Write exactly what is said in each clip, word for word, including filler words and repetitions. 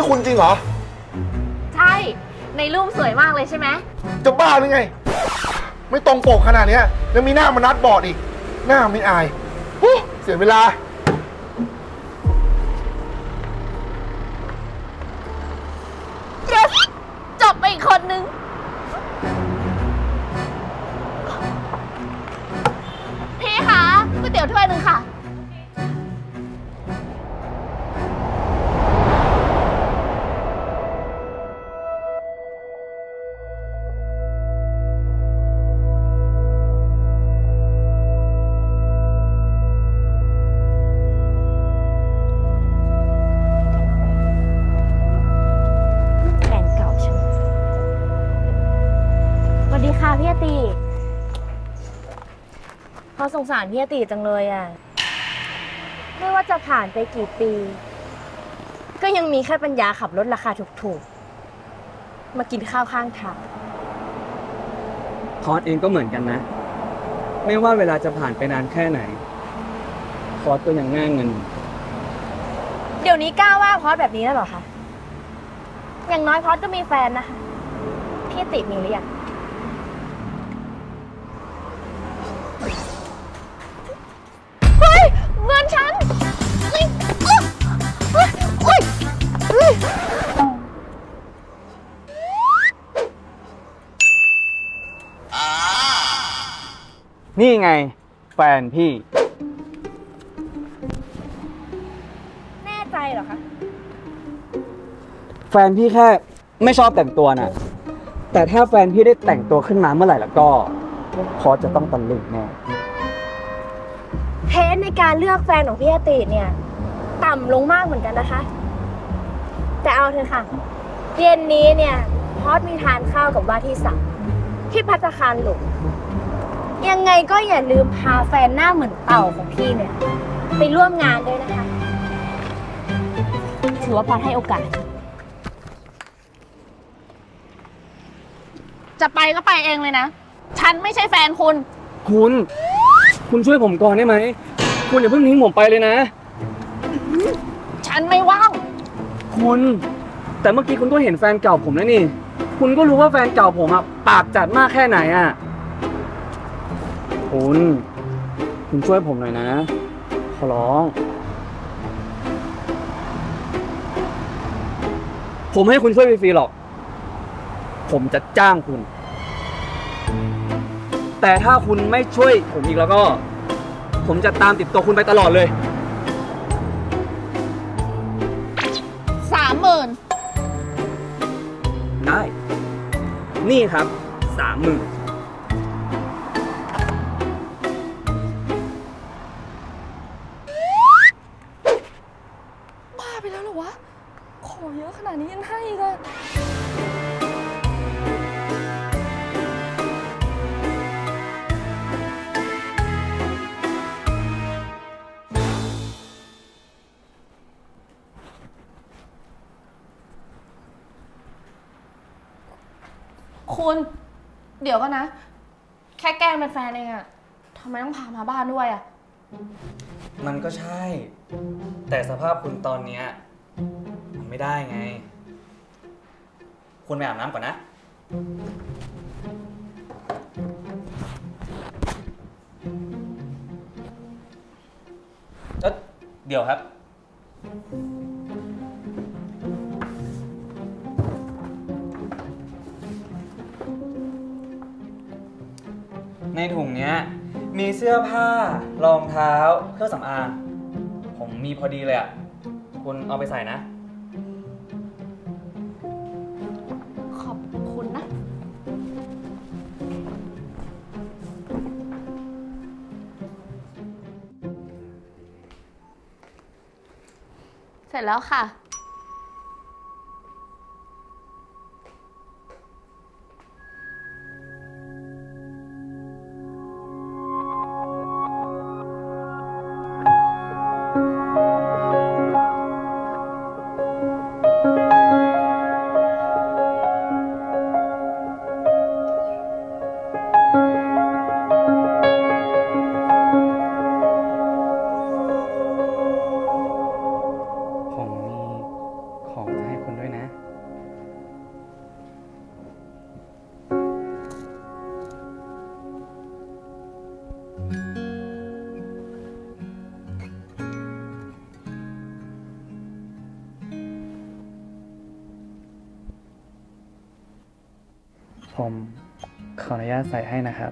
คุณจริงเหรอใช่ในรูปสวยมากเลยใช่ไหมจะบ้าหรือไงไม่ตรงปกขนาดนี้ยังมีหน้ามานัดบอดอีกหน้าไม่อายเสียเวลาจบไปอีกคนนึงพี่คะก๋วยเตี๋ยวถ้วยหนึ่งค่ะพี่ตีพอสงสารพี่ตีจังเลยอ่ะไม่ว่าจะผ่านไปกี่ปีก็ยังมีแค่ปัญญาขับรถราคาถูกๆมากินข้าวข้างทางคอร์สเองก็เหมือนกันนะไม่ว่าเวลาจะผ่านไปนานแค่ไหนคอร์สก็ยังง่ายเงินเดี๋ยวนี้กล้าว่าคอร์สแบบนี้แล้วหรอคะอย่างน้อยคอร์สก็มีแฟนนะคะพี่ติมีหรือยังเงินฉันนี่ไงแฟนพี่แน่ใจเหรอคะแฟนพี่แค่ไม่ชอบแต่งตัวน่ะแต่ถ้าแฟนพี่ได้แต่งตัวขึ้นมาเมื่อไหร่แล้วก็พอจะต้องตะลึงแน่เทสในการเลือกแฟนของพี่อติเนี่ยต่ำลงมากเหมือนกันนะคะแต่เอาเถอะค่ะเย็นนี้เนี่ยพอดมีทานข้าวกับว่าที่สามที่ภัตตาคารหลวงยังไงก็อย่าลืมพาแฟนหน้าเหมือนเต่าของพี่เนี่ยไปร่วมงานด้วยนะคะถือว่าพอดให้โอกาสจะไปก็ไปเองเลยนะฉันไม่ใช่แฟนคุณคุณคุณช่วยผมก่อนได้ไหมคุณอย่าเพิ่งทิ้งผมไปเลยนะฉันไม่ว่างคุณแต่เมื่อกี้คุณก็เห็นแฟนเก่าผมแล้วนี่คุณก็รู้ว่าแฟนเก่าผมอะปากจัดมากแค่ไหนอะคุณคุณช่วยผมหน่อยนะขอร้องผมให้คุณช่วยฟรีๆหรอกผมจะจ้างคุณแต่ถ้าคุณไม่ช่วยผมอีกแล้วก็ผมจะตามติดตัวคุณไปตลอดเลยสามหมื่นได้นี่ครับสามหมื่นบ้าไปแล้วเหรอวะขอเยอะขนาดนี้ยังให้อีกอะคุณเดี๋ยวก็นะแค่แกล้งเป็นแฟนเองอะทำไมต้องพามาบ้านด้วยอะมันก็ใช่แต่สภาพคุณตอนนี้มันไม่ได้ไงคุณไปอาบน้ำก่อนนะเดี๋ยวครับในถุงนี้มีเสื้อผ้ารองเท้าเครื่องสำอางผมมีพอดีเลยอ่ะคุณเอาไปใส่นะขอบคุณนะเสร็จแล้วค่ะผมมีผมขออนุญาตใส่ให้นะครับ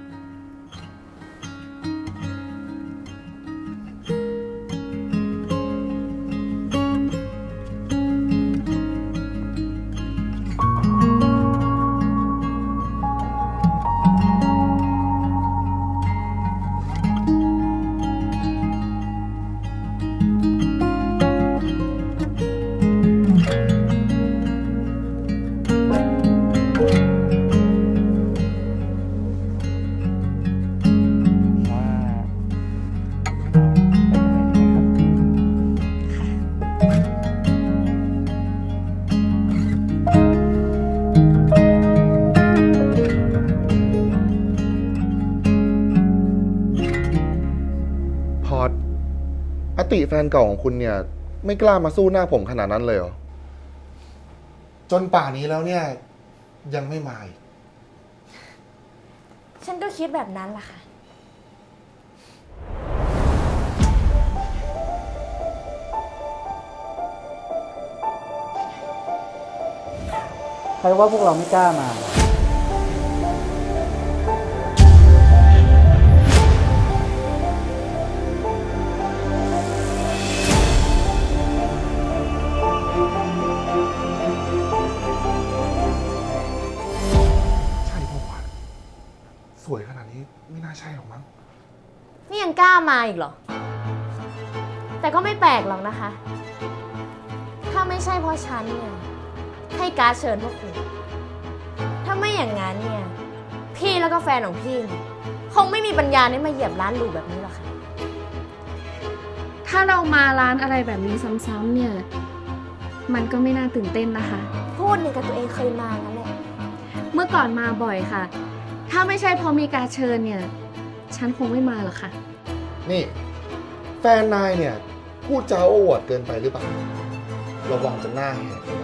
พอดอติแฟนเก่าของคุณเนี่ย ไม่กล้ามาสู้หน้าผมขนาดนั้นเลยเหรอ จนป่านี้แล้วเนี่ย ยังไม่มาอีกฉันก็คิดแบบนั้นล่ะค่ะใครว่าพวกเราไม่กล้ามาใช่พวกวะสวยขนาดนี้ไม่น่าใช่หรอกมั้งนี่ยังกล้ามาอีกเหรอ แต่ก็ไม่แปลกหรอกนะคะ ถ้าไม่ใช่เพราะฉันเนี่ย ให้การ์ดเชิญพวกคุณ ถ้าไม่อย่างนั้นเนี่ย พี่แล้วก็แฟนของพี่เนี่ยคงไม่มีปัญญาได้มาเหยียบร้านหรูแบบนี้หรอกค่ะถ้าเรามาร้านอะไรแบบนี้ซ้ำๆเนี่ย มันก็ไม่น่าตื่นเต้นนะคะพูดเนี่ยกับตัวเองเคยมางั้นแหละเมื่อก่อนมาบ่อยค่ะ ถ้าไม่ใช่เพราะมีการเชิญเนี่ย ฉันคงไม่มาหรอกค่ะนี่ แฟนนายเนี่ย พูดจาโอ้อวดเกินไปหรือเปล่า ระวังจะหน้าแหก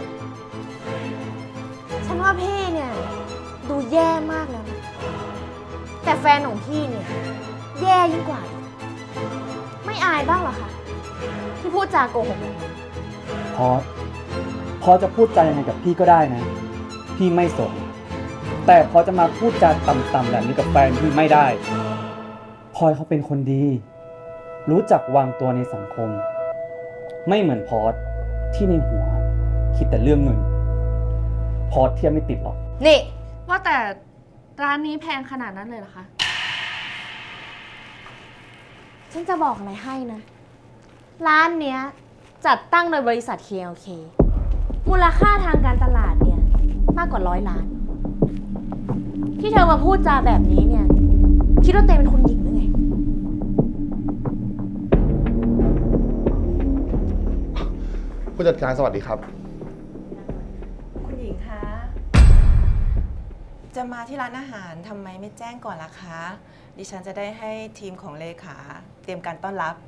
ฉันว่าพี่เนี่ยดูแย่มากแล้วนะแต่แฟนของพี่เนี่ยแย่ยิ่งกว่าอีกไม่อายบ้างเหรอคะที่พูดจาโกหกพอพอจะพูดจายังไงกับพี่ก็ได้นะ พี่ไม่สน แต่พอจะมาพูดจาต่ำๆแบบนี้กับแฟนพี่ไม่ได้พลอยเขาเป็นคนดี รู้จักวางตัวในสังคม ไม่เหมือนพอสที่ในหัว คิดแต่เรื่องเงินพอสเทียบไม่ติดหรอกนี่ว่าแต่ร้านนี้แพงขนาดนั้นเลยเหรอคะฉันจะบอกอะไรให้นะ ร้านเนี้ยจัดตั้งโดยบริษัท เค แอล เค มูลค่าทางการตลาดเนี่ยมากกว่าร้อยล้าน ที่เธอมาพูดจาแบบนี้เนี่ย คิดว่าเตเป็นคนหญิงหรือไงผู้จัดการสวัสดีครับคุณหญิงคะ จะมาที่ร้านอาหารทำไมไม่แจ้งก่อนล่ะคะ ดิฉันจะได้ให้ทีมของเลขาเตรียมการต้อนรับ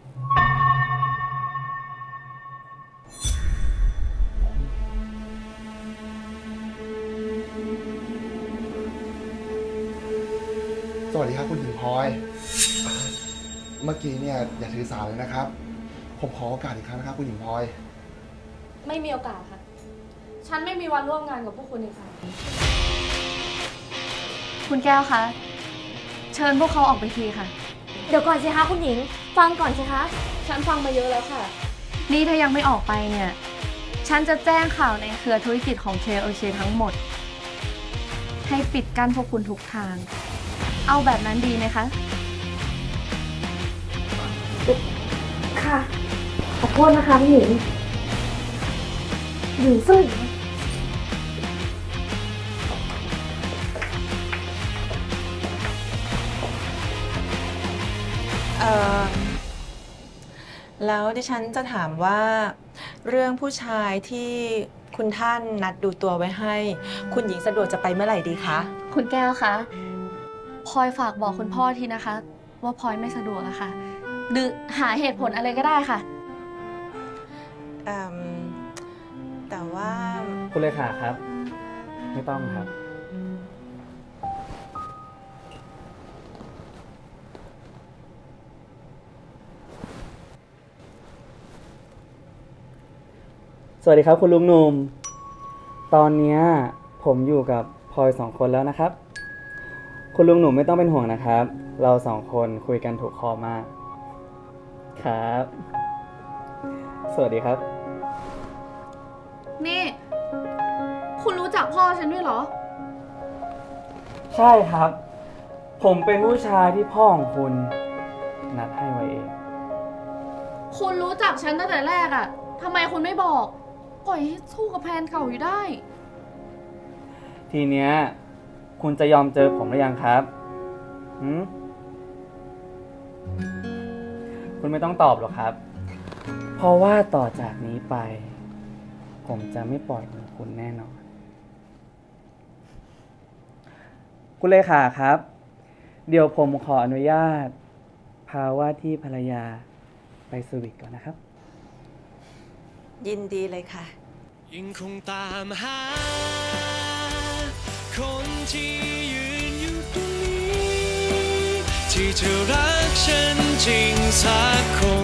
สวัสดีครับคุณหญิงพลอยเอ่อเมื่อกี้เนี่ยอย่าถือสาเลยนะครับ ผมขอโอกาสอีกครั้งนะครับคุณหญิงพลอยไม่มีโอกาสค่ะ ฉันไม่มีวันร่วมงานกับพวกคุณอีกค่ะ คุณแก้วคะ เชิญพวกเขาออกไปทีค่ะเดี๋ยวก่อนสิคะคุณหญิง ฟังก่อนสิคะฉันฟังมาเยอะแล้วค่ะ นี่ถ้ายังไม่ออกไปเนี่ย ฉันจะแจ้งข่าวในเครือธุรกิจของ เค แอล เค ทั้งหมด ให้ปิดกั้นพวกคุณทุกทาง เอาแบบนั้นดีไหมคะค่ะ ขอโทษนะคะพี่หญิงหญิงซึ่งเอ่อ แล้วดิฉันจะถามว่า เรื่องผู้ชายที่คุณท่านนัดดูตัวไว้ให้ คุณหญิงสะดวกจะไปเมื่อไหร่ดีคะคุณแก้วคะพลอยฝากบอกคุณพ่อทีนะคะ ว่าพลอยไม่สะดวกอะค่ะหรือหาเหตุผลอะไรก็ได้ค่ะเอ่มแต่ว่าคุณเลขาครับ ไม่ต้องครับสวัสดีครับคุณลุงหนุ่ม ตอนเนี้ยผมอยู่กับพลอยสองคนแล้วนะครับ คุณลุงหนุ่มไม่ต้องเป็นห่วงนะครับ เราสองคนคุยกันถูกคอมาก ครับ สวัสดีครับนี่ คุณรู้จักพ่อฉันด้วยเหรอใช่ครับ ผมเป็นผู้ชายที่พ่อของคุณนัดให้ไว้เองคุณรู้จักฉันตั้งแต่แรกอะทำไมคุณไม่บอก ปล่อยให้สู้กับแฟนเก่าอยู่ได้ทีเนี้ยคุณจะยอมเจอผมหรือยังครับหืมคุณไม่ต้องตอบหรอกครับ เพราะว่าต่อจากนี้ไป ผมจะไม่ปล่อยมือคุณแน่นอน คุณเลขาครับ เดี๋ยวผมขออนุญาต พาว่าที่ภรรยาไปสวีทก่อนนะครับยินดีเลยค่ะยังคงตามหา คนที่ยืนอยู่ตรงนี้ ที่เธอรักฉันจริงสักคน